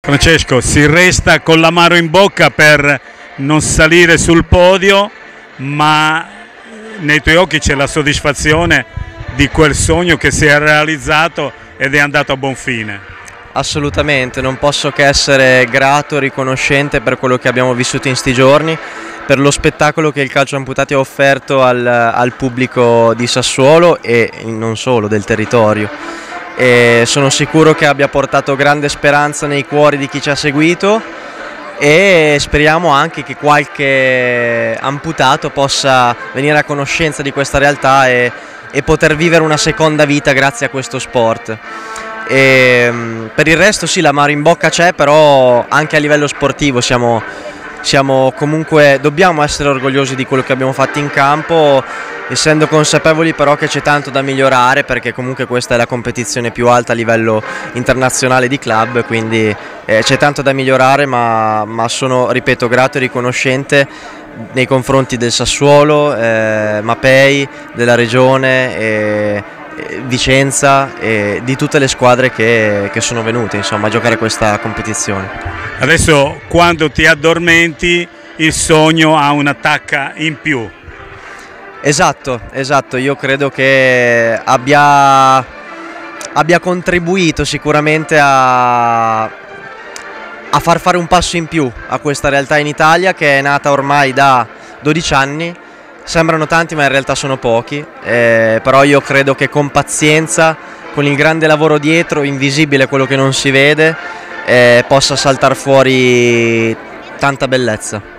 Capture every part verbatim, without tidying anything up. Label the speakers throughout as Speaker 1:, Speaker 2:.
Speaker 1: Francesco, si resta con l'amaro in bocca per non salire sul podio, ma nei tuoi occhi c'è la soddisfazione di quel sogno che si è realizzato ed è andato a buon fine.
Speaker 2: Assolutamente, non posso che essere grato e riconoscente per quello che abbiamo vissuto in sti giorni, per lo spettacolo che il Calcio Amputati ha offerto al, al pubblico di Sassuolo e non solo, del territorio. E sono sicuro che abbia portato grande speranza nei cuori di chi ci ha seguito e speriamo anche che qualche amputato possa venire a conoscenza di questa realtà e, e poter vivere una seconda vita grazie a questo sport. E, per il resto sì, l'amaro in bocca c'è, però anche a livello sportivo siamo, siamo comunque, dobbiamo essere orgogliosi di quello che abbiamo fatto in campo, essendo consapevoli però che c'è tanto da migliorare, perché comunque questa è la competizione più alta a livello internazionale di club, quindi eh, c'è tanto da migliorare, ma, ma sono, ripeto, grato e riconoscente nei confronti del Sassuolo, eh, Mapei, della regione, e, e Vicenza e di tutte le squadre che, che sono venute insomma, a giocare questa competizione.
Speaker 1: Adesso quando ti addormenti il sogno ha una tacca in più.
Speaker 2: Esatto, esatto, io credo che abbia, abbia contribuito sicuramente a, a far fare un passo in più a questa realtà in Italia, che è nata ormai da dodici anni, sembrano tanti ma in realtà sono pochi, eh, però io credo che con pazienza, con il grande lavoro dietro, invisibile quello che non si vede, eh, possa saltare fuori tanta bellezza.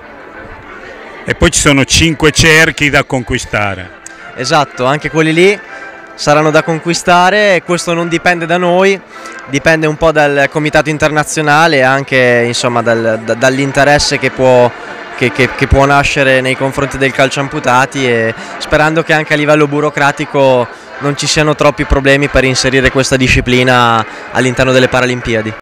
Speaker 1: E poi ci sono cinque cerchi da conquistare. Esatto,
Speaker 2: anche quelli lì saranno da conquistare e questo non dipende da noi, dipende un po' dal comitato internazionale e anche insomma, dal, da, dall'interesse che può, che, che, che può nascere nei confronti del calcio amputati, e sperando che anche a livello burocratico non ci siano troppi problemi per inserire questa disciplina all'interno delle Paralimpiadi.